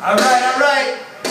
All right, all right.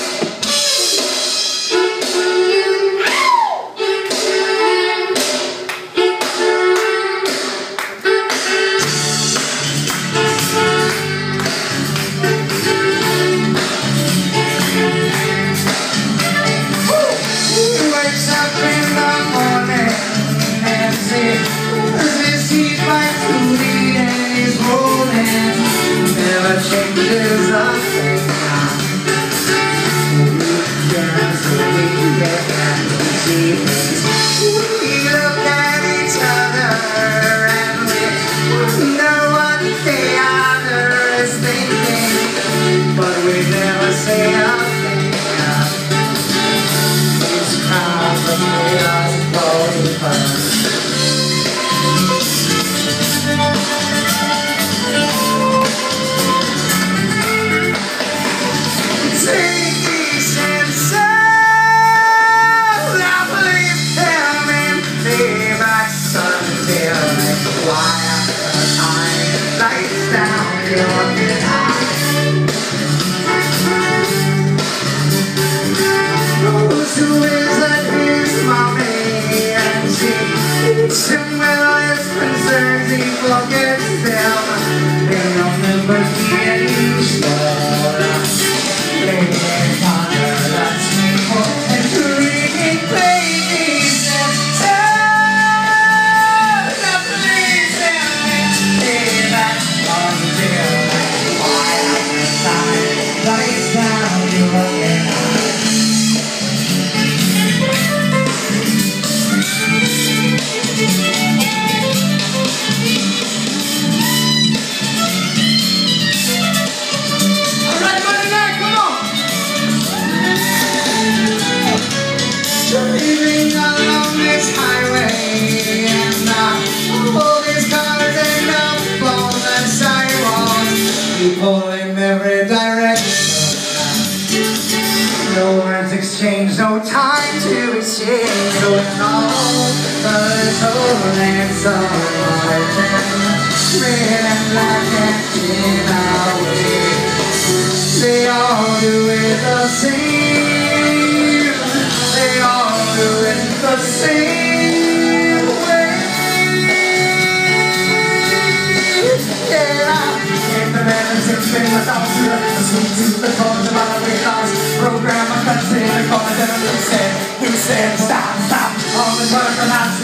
In every direction, no words exchanged, no time to exchange. Going all the little lands of red and black and in our way. They all do it the same. They all do it the same way. Yeah. Program a cutscene, I call it who said, stop, all the work I'm not